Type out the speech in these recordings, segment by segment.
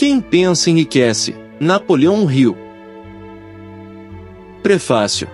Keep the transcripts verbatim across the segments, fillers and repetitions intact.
Quem pensa enriquece. Napoleão Hill. Prefácio.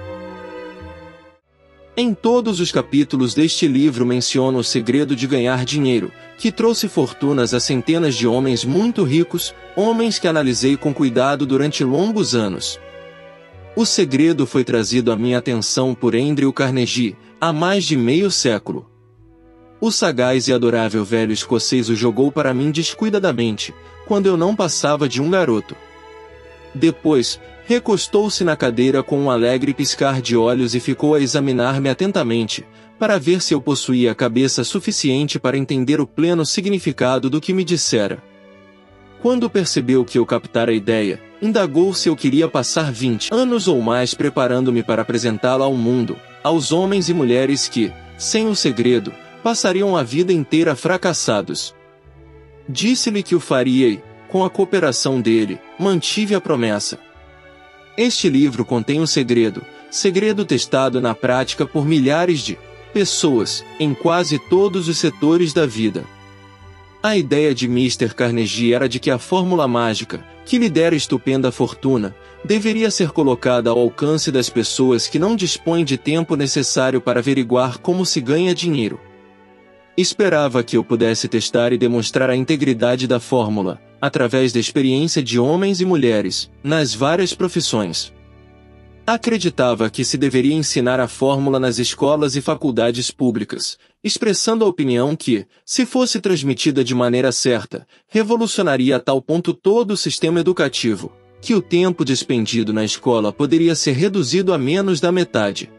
Em todos os capítulos deste livro menciono o segredo de ganhar dinheiro, que trouxe fortunas a centenas de homens muito ricos, homens que analisei com cuidado durante longos anos. O segredo foi trazido à minha atenção por Andrew Carnegie, há mais de meio século. O sagaz e adorável velho escocês o jogou para mim descuidadamente, quando eu não passava de um garoto. Depois, recostou-se na cadeira com um alegre piscar de olhos e ficou a examinar-me atentamente, para ver se eu possuía cabeça suficiente para entender o pleno significado do que me dissera. Quando percebeu que eu captara a ideia, indagou se eu queria passar vinte anos ou mais preparando-me para apresentá-la ao mundo, aos homens e mulheres que, sem o segredo, passariam a vida inteira fracassados. Disse-lhe que o faria e, com a cooperação dele, mantive a promessa. Este livro contém um segredo, segredo testado na prática por milhares de pessoas, em quase todos os setores da vida. A ideia de mister Carnegie era de que a fórmula mágica, que lhe dera estupenda fortuna, deveria ser colocada ao alcance das pessoas que não dispõem de tempo necessário para averiguar como se ganha dinheiro. Esperava que eu pudesse testar e demonstrar a integridade da fórmula, através da experiência de homens e mulheres, nas várias profissões. Acreditava que se deveria ensinar a fórmula nas escolas e faculdades públicas, expressando a opinião que, se fosse transmitida de maneira certa, revolucionaria a tal ponto todo o sistema educativo, que o tempo despendido na escola poderia ser reduzido a menos da metade.